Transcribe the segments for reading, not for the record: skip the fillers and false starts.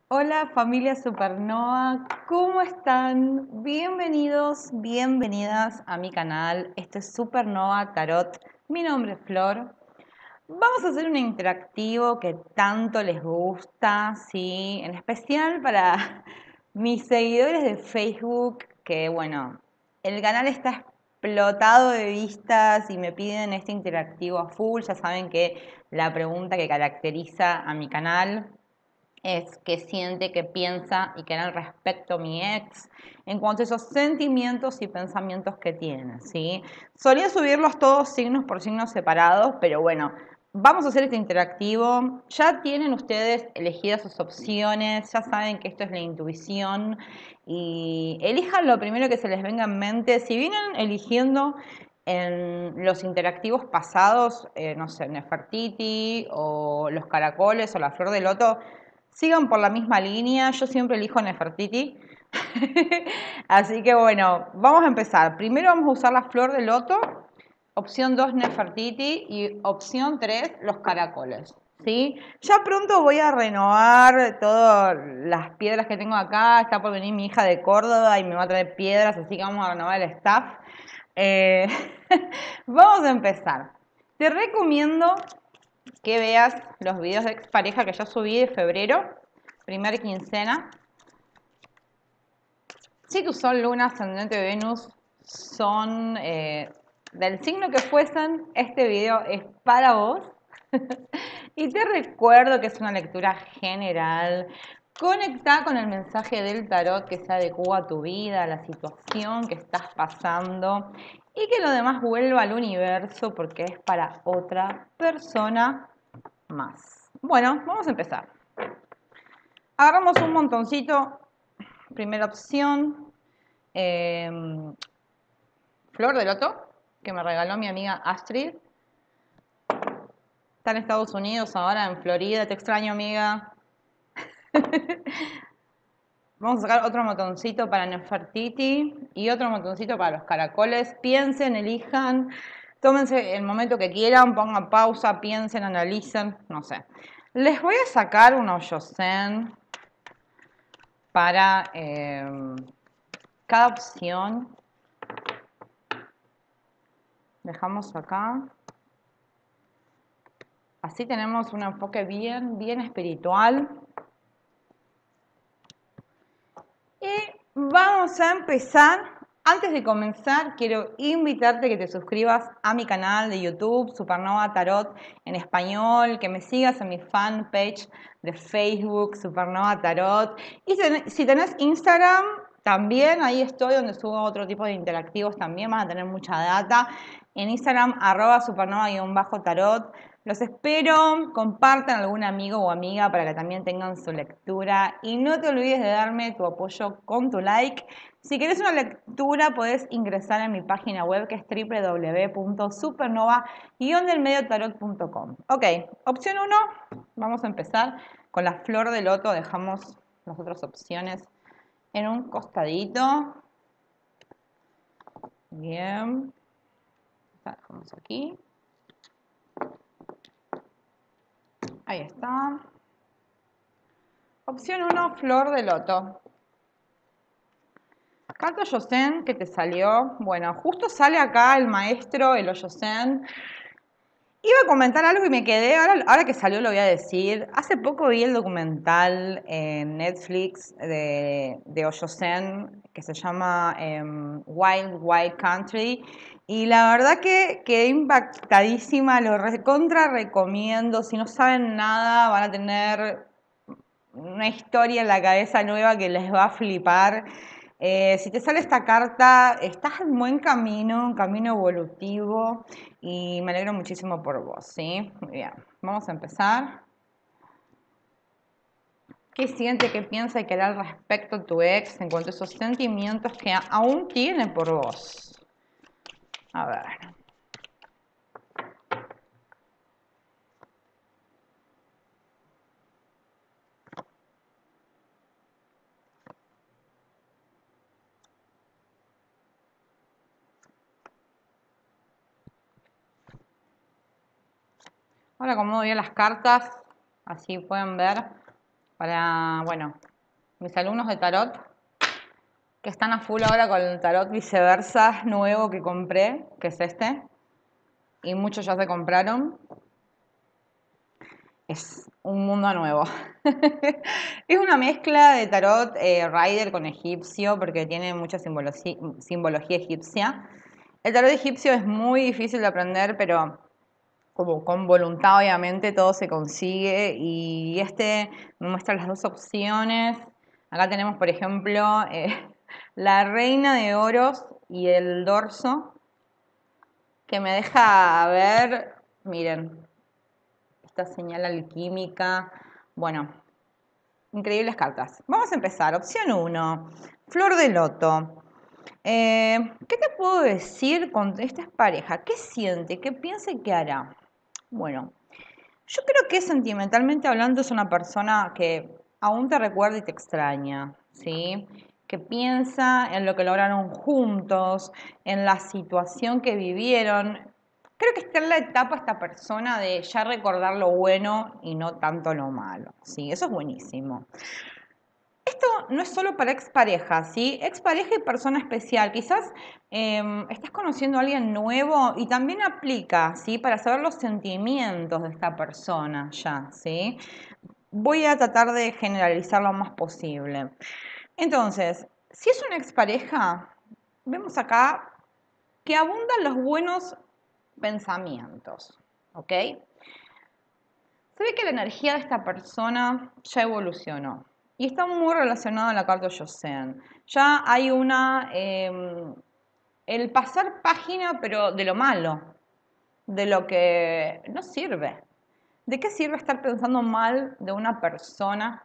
Hola familia Supernova, ¿cómo están? Bienvenidos, bienvenidas a mi canal. Este es Supernova Tarot. Mi nombre es Flor. Vamos a hacer un interactivo que tanto les gusta, ¿sí? En especial para mis seguidores de Facebook, que bueno, el canal está explotado de vistas y me piden este interactivo a full. Ya saben que la pregunta que caracteriza a mi canal es qué siente, qué piensa y qué era respecto a mi ex en cuanto a esos sentimientos y pensamientos que tiene, ¿sí? Solía subirlos todos signos por signos separados, pero bueno, vamos a hacer este interactivo. Ya tienen ustedes elegidas sus opciones, ya saben que esto es la intuición y elijan lo primero que se les venga en mente. Si vienen eligiendo en los interactivos pasados, no sé, Nefertiti o los caracoles o la flor de loto, sigan por la misma línea. Yo siempre elijo Nefertiti. Así que bueno, vamos a empezar. Primero vamos a usar la flor de loto, opción 2 Nefertiti y opción 3 los caracoles. ¿Sí? Ya pronto voy a renovar todas las piedras que tengo acá. Está por venir mi hija de Córdoba y me va a traer piedras, así que vamos a renovar el staff. Eh, vamos a empezar. Te recomiendo que veas los videos de expareja que yo subí de febrero, primera quincena. Si tu sol, luna, ascendente, Venus son del signo que fuesen, este video es para vos. Y te recuerdo que es una lectura general. Conecta con el mensaje del tarot que se adecua a tu vida, a la situación que estás pasando y que lo demás vuelva al universo porque es para otra persona más. Bueno, vamos a empezar. Agarramos un montoncito. Primera opción, eh, flor de loto, que me regaló mi amiga Astrid. Está en Estados Unidos ahora, en Florida. Te extraño, amiga. Vamos a sacar otro montoncito para Nefertiti y otro montoncito para los caracoles. Piensen, elijan, tómense el momento que quieran, pongan pausa, piensen, analicen, no sé. Les voy a sacar un hoyo zen para cada opción. Dejamos acá. Así tenemos un enfoque bien espiritual. Y vamos a empezar. Antes de comenzar, quiero invitarte a que te suscribas a mi canal de YouTube, Supernova Tarot en español, que me sigas en mi fanpage de Facebook, Supernova Tarot. Y si tenés Instagram, también ahí estoy, donde subo otro tipo de interactivos también, van a tener mucha data. En Instagram, @supernova_tarot. Los espero, compartan a algún amigo o amiga para que también tengan su lectura y no te olvides de darme tu apoyo con tu like. Si querés una lectura podés ingresar a mi página web que es www.supernova-delmediotarot.com. Ok, opción 1, vamos a empezar con la flor de loto, dejamos las otras opciones en un costadito. Bien, la dejamos aquí. Ahí está. Opción 1, flor de loto. Carta Yosen que te salió. Bueno, justo sale acá el maestro, el Yosen. Iba a comentar algo y me quedé, ahora que salió lo voy a decir. Hace poco vi el documental en Netflix de Oyosen que se llama Wild Wild Country y la verdad que quedé impactadísima, lo recontra recomiendo. Si no saben nada van a tener una historia en la cabeza nueva que les va a flipar. Si te sale esta carta, estás en buen camino, un camino evolutivo y me alegro muchísimo por vos, ¿sí? Bien, vamos a empezar. ¿Qué siente, qué piensa y qué hará al respecto tu ex en cuanto a esos sentimientos que aún tiene por vos? A ver. Ahora acomodo bien las cartas, así pueden ver para, bueno, mis alumnos de tarot, que están a full ahora con el tarot viceversa nuevo que compré, que es este, y muchos ya se compraron. Es un mundo nuevo. Es una mezcla de tarot Rider con egipcio, porque tiene mucha simbología egipcia. El tarot egipcio es muy difícil de aprender, pero como con voluntad obviamente todo se consigue. Y este me muestra las dos opciones. Acá tenemos, por ejemplo, la reina de oros y el dorso, que me deja ver, miren, esta señal alquímica. Bueno, increíbles cartas. Vamos a empezar. Opción 1, flor de loto. ¿Qué te puedo decir con esta pareja? ¿Qué siente? ¿Qué piensa y qué hará? Bueno, yo creo que sentimentalmente hablando es una persona que aún te recuerda y te extraña, ¿sí? Que piensa en lo que lograron juntos, en la situación que vivieron. Creo que está en la etapa esta persona de ya recordar lo bueno y no tanto lo malo, ¿sí? Eso es buenísimo. Esto no es solo para expareja, ¿sí? Expareja y persona especial. Quizás estás conociendo a alguien nuevo y también aplica, ¿sí? Para saber los sentimientos de esta persona ya, ¿sí? Voy a tratar de generalizar lo más posible. Entonces, si es una expareja, vemos acá que abundan los buenos pensamientos, ¿ok? Se ve que la energía de esta persona ya evolucionó y está muy relacionada a la carta Joseon. Ya hay el pasar página, pero de lo malo, de lo que no sirve. ¿De qué sirve estar pensando mal de una persona?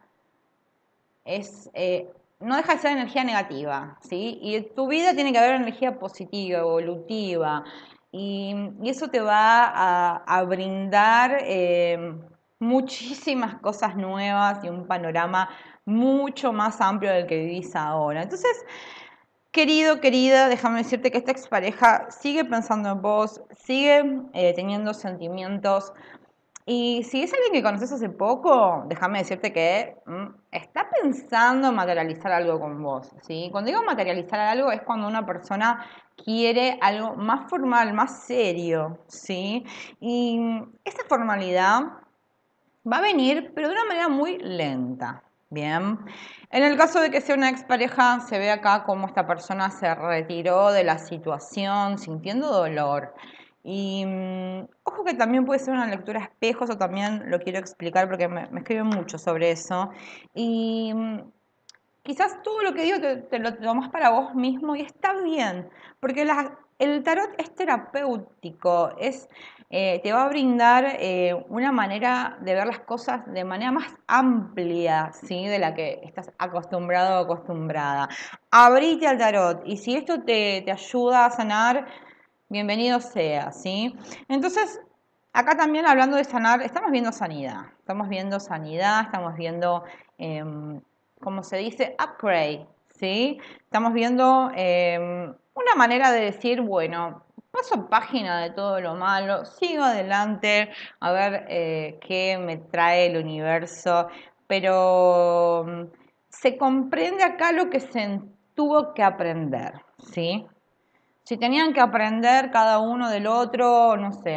No deja de ser energía negativa, ¿sí? Y en tu vida tiene que haber energía positiva, evolutiva, y eso te va a brindar muchísimas cosas nuevas y un panorama mucho más amplio del que vivís ahora. Entonces, querido, querida, déjame decirte que esta expareja sigue pensando en vos, sigue teniendo sentimientos. Y si es alguien que conoces hace poco, déjame decirte que está pensando en materializar algo con vos, ¿sí? Cuando digo materializar algo es cuando una persona quiere algo más formal, más serio, ¿sí? Y esa formalidad va a venir, pero de una manera muy lenta, ¿bien? En el caso de que sea una expareja, se ve acá cómo esta persona se retiró de la situación sintiendo dolor. Y ojo que también puede ser una lectura a espejos, o también lo quiero explicar porque me escriben mucho sobre eso. Y quizás todo lo que digo te lo tomas para vos mismo y está bien, porque el tarot es terapéutico, te va a brindar una manera de ver las cosas de manera más amplia, ¿sí? De la que estás acostumbrado o acostumbrada. Abrite al tarot y si esto te ayuda a sanar, bienvenido sea, ¿sí? Entonces, acá también hablando de sanar, estamos viendo sanidad, estamos viendo, como se dice, upgrade, ¿sí? Estamos viendo una manera de decir, bueno, paso página de todo lo malo, sigo adelante, a ver qué me trae el universo, pero se comprende acá lo que se tuvo que aprender, ¿sí? Si tenían que aprender cada uno del otro, no sé,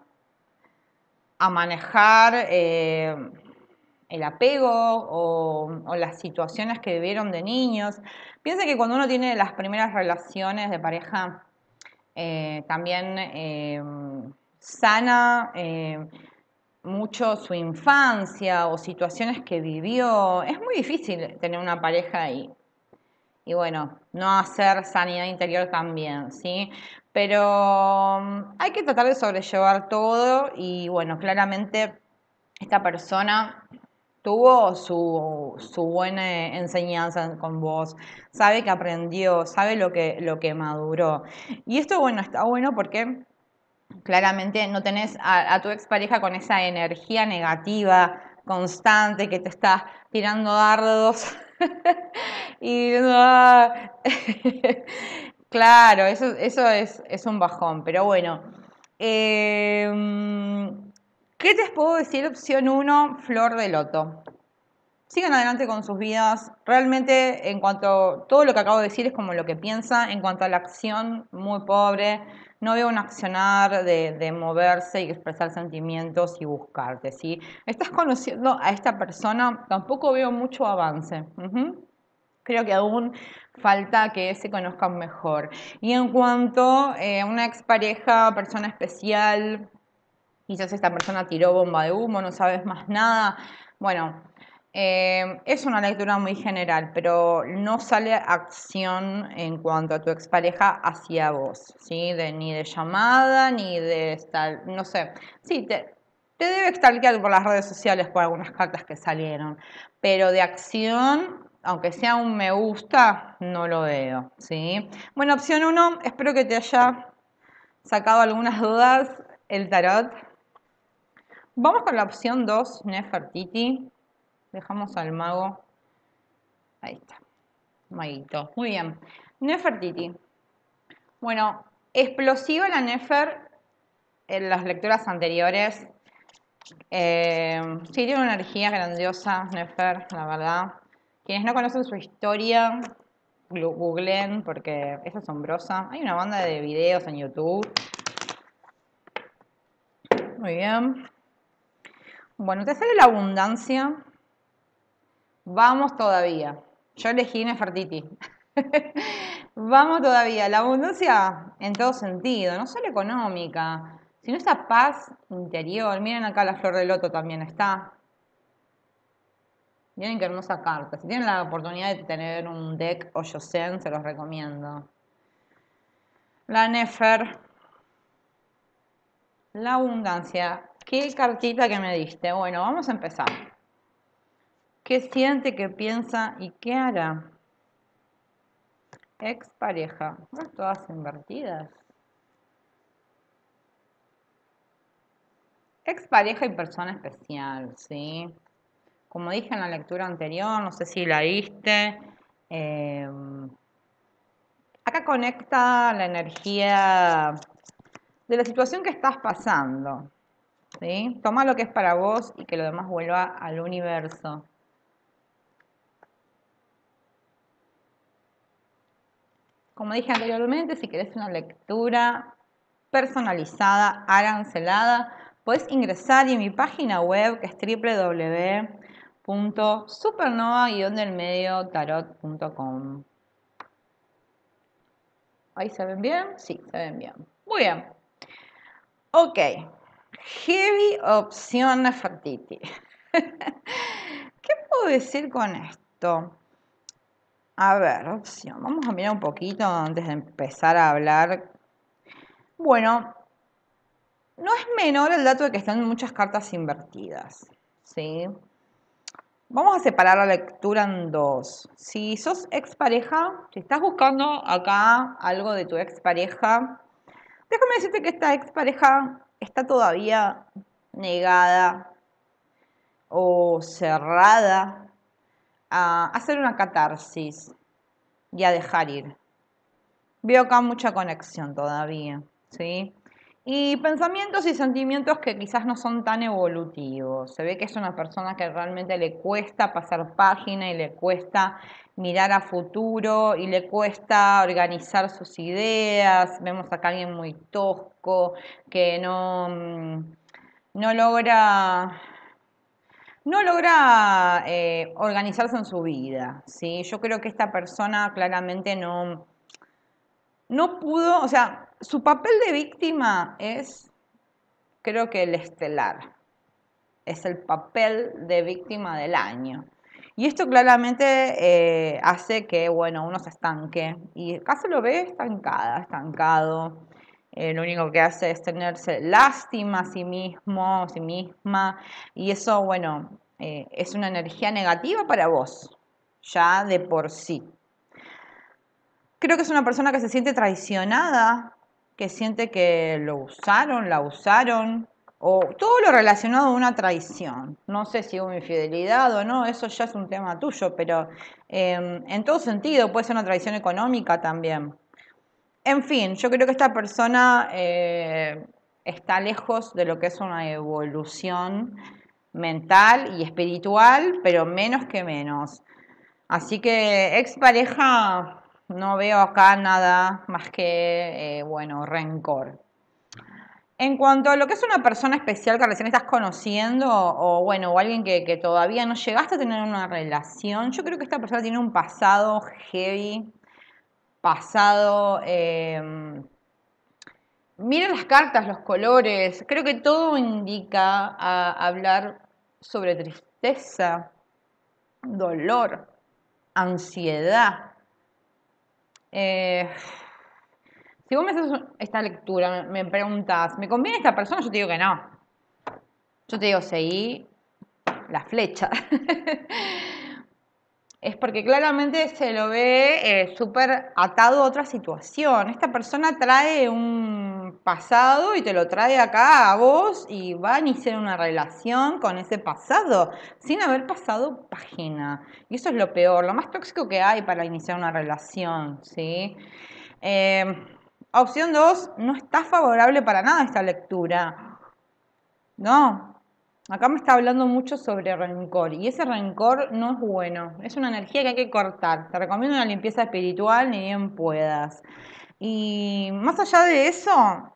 a manejar el apego o las situaciones que vivieron de niños. Piensa que cuando uno tiene las primeras relaciones de pareja, también sana mucho su infancia o situaciones que vivió. Es muy difícil tener una pareja y bueno, no hacer sanidad interior también, ¿sí? Pero hay que tratar de sobrellevar todo y bueno, claramente esta persona tuvo su buena enseñanza con vos, sabe que aprendió, sabe lo que maduró. Y esto, bueno, está bueno porque claramente no tenés a tu expareja con esa energía negativa constante que te está tirando dardos. Y claro, eso es un bajón, pero bueno. ¿Qué te puedo decir? Opción 1, flor de loto. sigan adelante con sus vidas. Realmente, en cuanto a todo lo que acabo de decir es como lo que piensa. En cuanto a la acción, muy pobre. No veo un accionar de moverse y expresar sentimientos y buscarte, ¿sí? Estás conociendo a esta persona, tampoco veo mucho avance. Creo que aún falta que se conozcan mejor. Y en cuanto a una expareja, persona especial, quizás esta persona tiró bomba de humo, no sabes más nada. Bueno, es una lectura muy general, pero no sale acción en cuanto a tu expareja hacia vos, ¿sí? Ni de llamada, ni de estar, no sé. Sí, te debe stalkear por las redes sociales por algunas cartas que salieron, pero de acción, aunque sea un me gusta, no lo veo, ¿sí? Bueno, opción 1, espero que te haya sacado algunas dudas el tarot. Vamos con la opción 2, Nefertiti. Dejamos al mago. Ahí está. Maguito. Muy bien. Nefertiti. Bueno, explosiva la Nefer en las lecturas anteriores. Sí, tiene una energía grandiosa, Nefer, la verdad. Quienes no conocen su historia, googleen porque es asombrosa. Hay una banda de videos en YouTube. Muy bien. Bueno, te sale la abundancia. Vamos todavía. Yo elegí Nefertiti. Vamos todavía. La abundancia en todo sentido, no solo económica, sino esa paz interior. Miren acá la flor de loto también está. Miren qué hermosa carta. Si tienen la oportunidad de tener un deck o Yosen, se los recomiendo. La Nefer. La abundancia. ¿Qué cartita que me diste? Bueno, vamos a empezar. ¿Qué siente, qué piensa y qué hará? Expareja. Todas invertidas. Expareja y persona especial, ¿sí? Como dije en la lectura anterior, no sé si la viste. eh, Acá conecta la energía de la situación que estás pasando, ¿sí? Toma lo que es para vos y que lo demás vuelva al universo. Como dije anteriormente, si querés una lectura personalizada, arancelada, puedes ingresar en mi página web que es www.supernova-tarot.com. ¿Ahí se ven bien? Sí, se ven bien. Muy bien. Ok. Heavy opción Nefertiti. ¿Qué puedo decir con esto? A ver, opción. Vamos a mirar un poquito antes de empezar a hablar. Bueno, no es menor el dato de que están muchas cartas invertidas, ¿sí? Vamos a separar la lectura en dos. Si sos expareja, si estás buscando acá algo de tu expareja, déjame decirte que esta expareja está todavía negada o cerrada a hacer una catarsis y a dejar ir. Veo acá mucha conexión todavía, ¿sí? Y pensamientos y sentimientos que quizás no son tan evolutivos. Se ve que es una persona que realmente le cuesta pasar página y le cuesta mirar a futuro y le cuesta organizar sus ideas. Vemos acá a alguien muy tosco que no logra organizarse en su vida, ¿sí? Yo creo que esta persona claramente no pudo, o sea, su papel de víctima es, creo que el estelar, es el papel de víctima del año. Y esto claramente hace que, bueno, uno se estanque. Y acá se lo ve estancada, estancado. Lo único que hace es tenerse lástima a sí mismo, a sí misma. Y eso, bueno, es una energía negativa para vos, ya de por sí. Creo que es una persona que se siente traicionada, que siente que lo usaron, la usaron, o todo lo relacionado a una traición. No sé si hubo infidelidad o no, eso ya es un tema tuyo, pero en todo sentido puede ser una traición económica también. En fin, yo creo que esta persona está lejos de lo que es una evolución mental y espiritual, pero menos que menos. Así que expareja, no veo acá nada más que, bueno, rencor. En cuanto a lo que es una persona especial que recién estás conociendo o bueno, o alguien que todavía no llegaste a tener una relación, yo creo que esta persona tiene un pasado heavy, pasado... mira las cartas, los colores, creo que todo indica a hablar sobre tristeza, dolor, ansiedad. Eh, si vos me haces esta lectura, me preguntas, ¿me conviene esta persona? Yo te digo que no. Yo te digo, seguí la flecha. Es porque claramente se lo ve súper atado a otra situación. Esta persona trae un pasado y te lo trae acá a vos y va a iniciar una relación con ese pasado sin haber pasado página. Y eso es lo peor, lo más tóxico que hay para iniciar una relación, ¿sí? Eh, Opción 2, no está favorable para nada esta lectura. No, acá me está hablando mucho sobre rencor y ese rencor no es bueno, es una energía que hay que cortar. Te recomiendo una limpieza espiritual ni bien puedas. Y más allá de eso,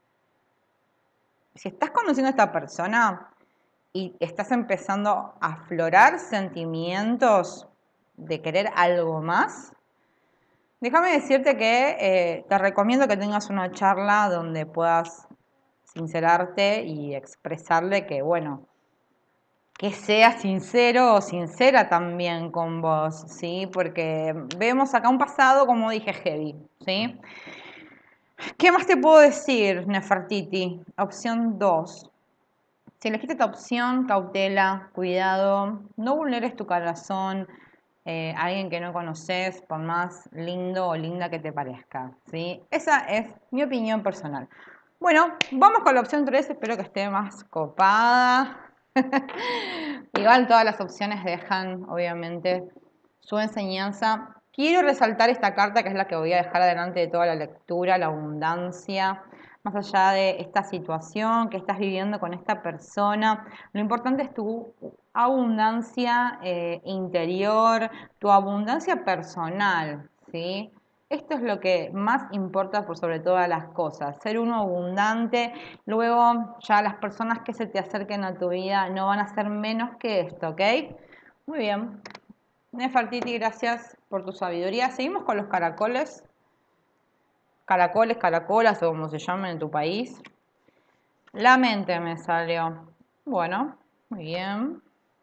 si estás conociendo a esta persona y estás empezando a aflorar sentimientos de querer algo más, déjame decirte que te recomiendo que tengas una charla donde puedas sincerarte y expresarle que, bueno, que sea sincero o sincera también con vos, ¿sí? Porque vemos acá un pasado, como dije, heavy, ¿sí? ¿Qué más te puedo decir, Nefertiti? Opción 2. Si elegiste esta opción, cautela, cuidado, no vulneres tu corazón a alguien que no conoces, por más lindo o linda que te parezca, ¿sí? Esa es mi opinión personal. Bueno, vamos con la opción 3, espero que esté más copada. Igual todas las opciones dejan, obviamente, su enseñanza. Quiero resaltar esta carta que es la que voy a dejar adelante de toda la lectura, la abundancia. Más allá de esta situación que estás viviendo con esta persona, lo importante es tu abundancia interior, tu abundancia personal, ¿sí? Esto es lo que más importa por sobre todas las cosas, ser uno abundante. Luego ya las personas que se te acerquen a tu vida no van a ser menos que esto, ¿ok? Muy bien. Nefertiti, gracias por tu sabiduría. Seguimos con los caracoles. Caracoles, caracolas o como se llaman en tu país. La mente me salió. Bueno, muy bien.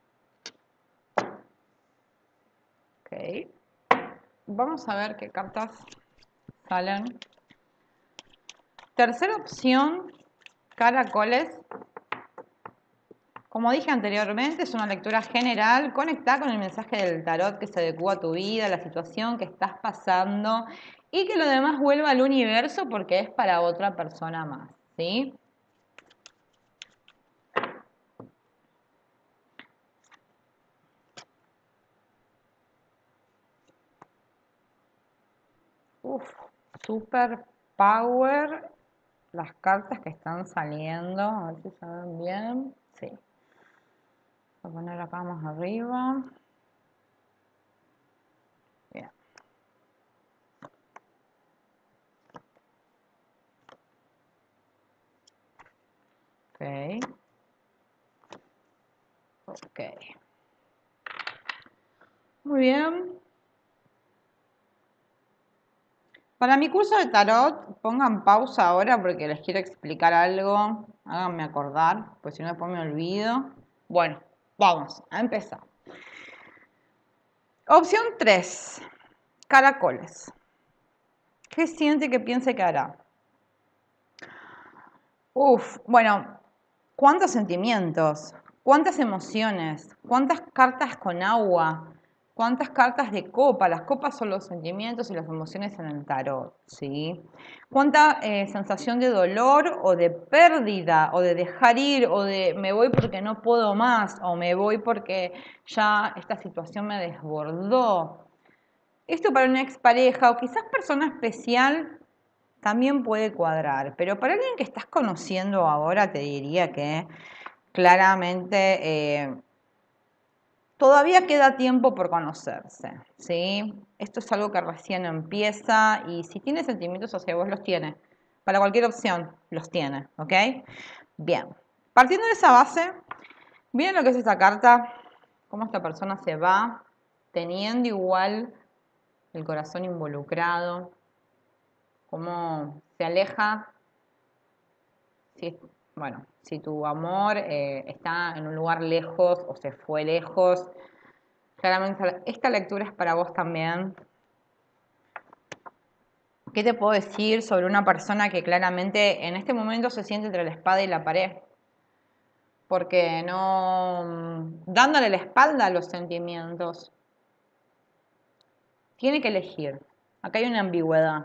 Ok. Vamos a ver qué cartas salen. Tercera opción, caracoles. Como dije anteriormente, es una lectura general. Conecta con el mensaje del tarot que se adecua a tu vida, a la situación que estás pasando y que lo demás vuelva al universo porque es para otra persona más, ¿sí? Uf, super power las cartas que están saliendo. A ver si se ven bien. Sí. Voy a poner acá más arriba. Bien. Ok. Ok. Muy bien. Para mi curso de tarot, pongan pausa ahora porque les quiero explicar algo. Háganme acordar, pues si no después me olvido. Bueno, vamos a empezar. Opción 3. Caracoles. ¿Qué siente que piense que hará? Bueno, ¿cuántos sentimientos? ¿Cuántas emociones? ¿Cuántas cartas con agua? ¿Cuántas cartas de copa? Las copas son los sentimientos y las emociones en el tarot, ¿sí? ¿Cuánta sensación de dolor o de pérdida o de dejar ir o de me voy porque no puedo más o me voy porque ya esta situación me desbordó? Esto para una expareja o quizás persona especial también puede cuadrar, pero para alguien que estás conociendo ahora te diría que claramente todavía queda tiempo por conocerse, ¿sí? Esto es algo que recién empieza y si tiene sentimientos hacia vos, los tiene. Para cualquier opción, los tiene, ¿ok? Bien, partiendo de esa base, miren lo que es esta carta, cómo esta persona se va, teniendo igual el corazón involucrado, cómo se aleja, si, bueno, si tu amor está en un lugar lejos o se fue lejos. Claramente esta lectura es para vos también. ¿Qué te puedo decir sobre una persona que claramente en este momento se siente entre la espada y la pared? Porque no, dándole la espalda a los sentimientos, tiene que elegir. Acá hay una ambigüedad.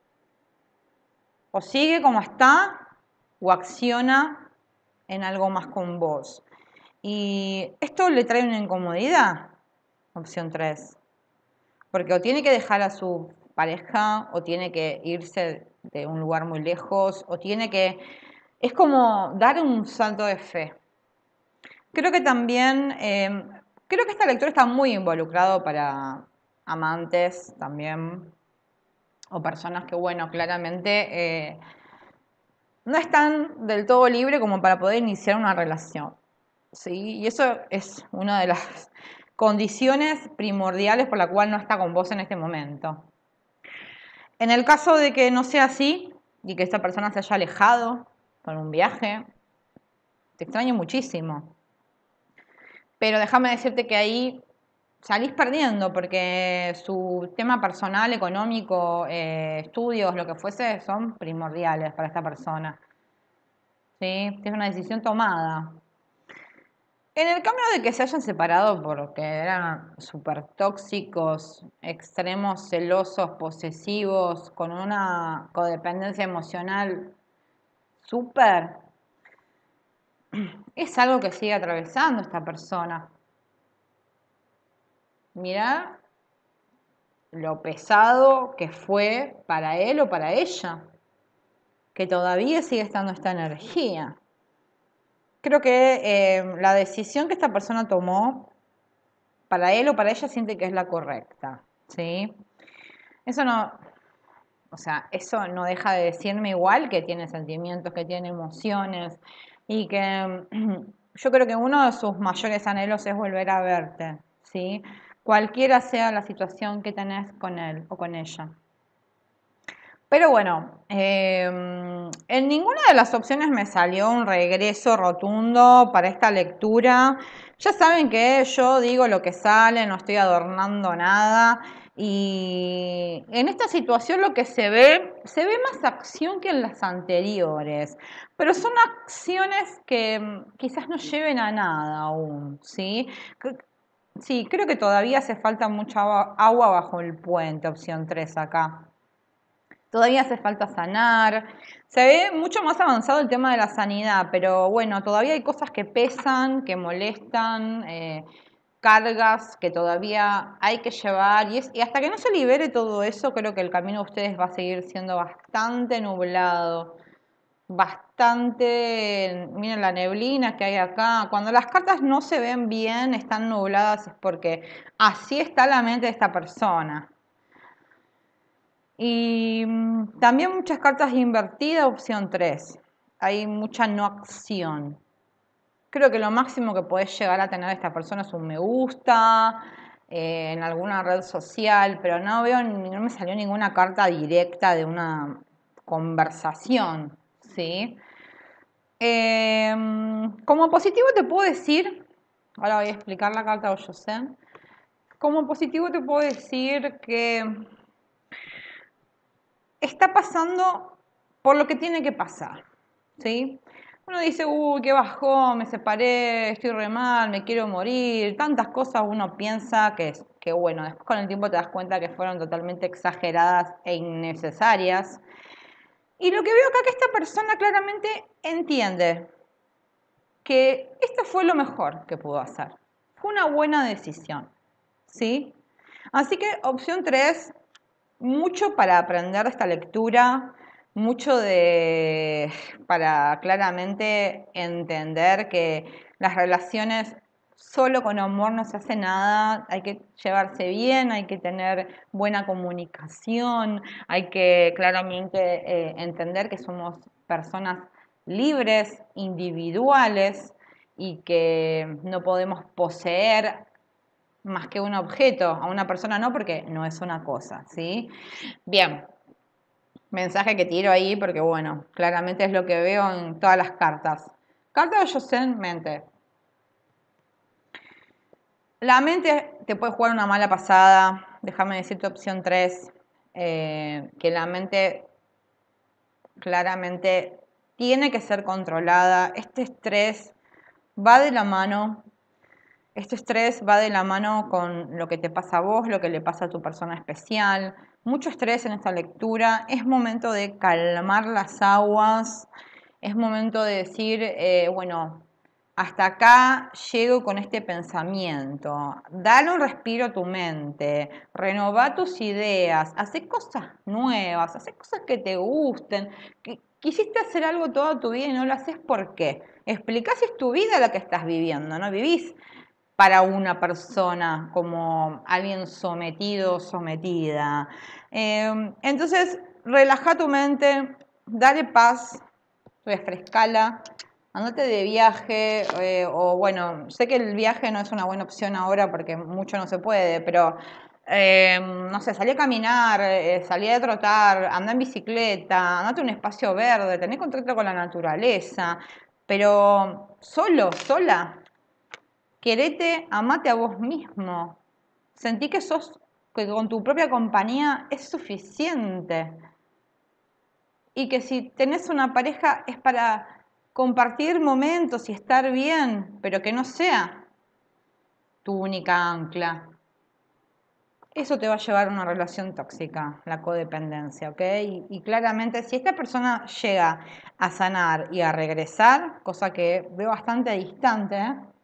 O sigue como está o acciona en algo más con vos. Y esto le trae una incomodidad, opción 3. Porque o tiene que dejar a su pareja, o tiene que irse de un lugar muy lejos, o tiene que... Es como dar un salto de fe. Creo que también, creo que esta lectura está muy involucrado para amantes también, o personas que, bueno, claramente no están del todo libres como para poder iniciar una relación. ¿Sí? Y eso es una de las condiciones primordiales por la cual no está con vos en este momento. En el caso de que no sea así y que esta persona se haya alejado con un viaje, te extraño muchísimo. Pero déjame decirte que ahí salís perdiendo porque su tema personal, económico, estudios, lo que fuese, son primordiales para esta persona. ¿Sí? Es una decisión tomada. En el cambio de que se hayan separado porque eran súper tóxicos, extremos, celosos, posesivos, con una codependencia emocional súper, es algo que sigue atravesando esta persona. Mirá lo pesado que fue para él o para ella, que todavía sigue estando esta energía. Creo que la decisión que esta persona tomó, para él o para ella siente que es la correcta, ¿sí? Eso no, o sea, eso no deja de decirme igual que tiene sentimientos, que tiene emociones y que yo creo que uno de sus mayores anhelos es volver a verte, ¿sí? Cualquiera sea la situación que tenés con él o con ella. Pero bueno, en ninguna de las opciones me salió un regreso rotundo para esta lectura. Ya saben que yo digo lo que sale, no estoy adornando nada. Y en esta situación lo que se ve más acción que en las anteriores. Pero son acciones que quizás no lleven a nada aún, ¿sí? Sí, creo que todavía hace falta mucha agua bajo el puente, opción 3 acá. Todavía hace falta sanar. Se ve mucho más avanzado el tema de la sanidad, pero bueno, todavía hay cosas que pesan, que molestan, cargas que todavía hay que llevar. Y hasta que no se libere todo eso, creo que el camino de ustedes va a seguir siendo bastante nublado. Bastante, miren la neblina que hay acá. Cuando las cartas no se ven bien, están nubladas, es porque así está la mente de esta persona. Y también muchas cartas invertidas, opción 3. Hay mucha no acción. Creo que lo máximo que podés llegar a tener esta persona es un me gusta en alguna red social, pero no veo, no me salió ninguna carta directa de una conversación, ¿sí? Como positivo te puedo decir, ahora voy a explicar la carta de Oyosen. Como positivo te puedo decir que está pasando por lo que tiene que pasar, ¿sí? Uno dice, uy, qué bajón, me separé, estoy re mal, me quiero morir, tantas cosas uno piensa que bueno, después con el tiempo te das cuenta que fueron totalmente exageradas e innecesarias. Y lo que veo acá es que esta persona claramente entiende que esto fue lo mejor que pudo hacer. Fue una buena decisión, ¿sí? Así que opción 3, mucho para aprender de esta lectura, mucho para claramente entender que las relaciones solo con amor no se hace nada, hay que llevarse bien, hay que tener buena comunicación, hay que claramente entender que somos personas libres, individuales y que no podemos poseer más que un objeto, a una persona no, porque no es una cosa, ¿sí? Bien, mensaje que tiro ahí porque, bueno, claramente es lo que veo en todas las cartas. Carta de Yosen, mente. La mente te puede jugar una mala pasada, déjame decirte opción 3, que la mente claramente tiene que ser controlada. Este estrés va de la mano. Este estrés va de la mano con lo que te pasa a vos, lo que le pasa a tu persona especial. Mucho estrés en esta lectura. Es momento de calmar las aguas. Es momento de decir, bueno, hasta acá llego con este pensamiento. Dale un respiro a tu mente. Renová tus ideas. Hacé cosas nuevas. Hacé cosas que te gusten. Quisiste hacer algo toda tu vida y no lo haces, ¿por qué? Explicá si es tu vida la que estás viviendo, no vivís para una persona como alguien sometido o sometida. Entonces, relaja tu mente, dale paz, refrescala, andate de viaje, o bueno, sé que el viaje no es una buena opción ahora porque mucho no se puede, pero no sé, salí a caminar, salí a trotar, anda en bicicleta, andate a un espacio verde, tené contacto con la naturaleza, pero solo, sola, querete, amate a vos mismo. Sentí que con tu propia compañía es suficiente. Y que si tenés una pareja es para compartir momentos y estar bien, pero que no sea tu única ancla. Eso te va a llevar a una relación tóxica, la codependencia, ¿ok? Y claramente si esta persona llega a sanar y a regresar, cosa que veo bastante distante,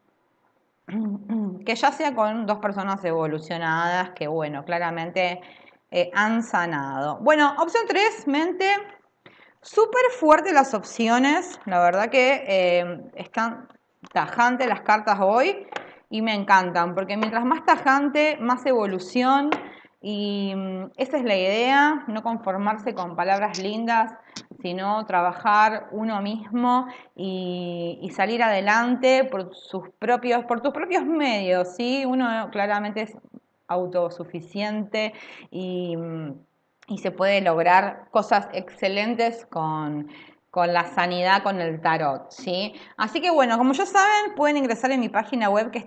que ya sea con dos personas evolucionadas que, bueno, claramente han sanado. Bueno, opción 3, mente. Súper fuerte las opciones. La verdad que están tajantes las cartas hoy y me encantan, porque mientras más tajante, más evolución. Y esa es la idea, no conformarse con palabras lindas, sino trabajar uno mismo y salir adelante por por tus propios medios, ¿sí? Uno claramente es autosuficiente y se puede lograr cosas excelentes con la sanidad, con el tarot, ¿sí? Así que bueno, como ya saben, pueden ingresar en mi página web que es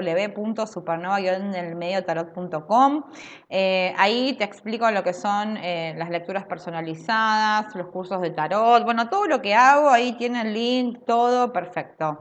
www.supernova-mediotarot.com. Ahí te explico lo que son las lecturas personalizadas, los cursos de tarot, bueno, todo lo que hago, ahí tiene el link, todo perfecto.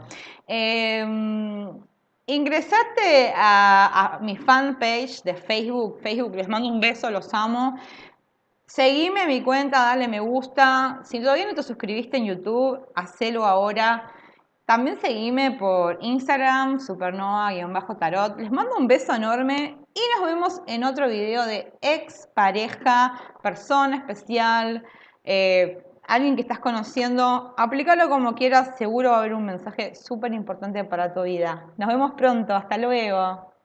Ingresate a mi fanpage de Facebook. Facebook, les mando un beso, los amo. Seguime mi cuenta, dale me gusta. Si todavía no te suscribiste en YouTube, hacelo ahora. También seguime por Instagram, supernova-tarot. Les mando un beso enorme y nos vemos en otro video de expareja, persona especial, alguien que estás conociendo. Aplícalo como quieras, seguro va a haber un mensaje súper importante para tu vida. Nos vemos pronto, hasta luego.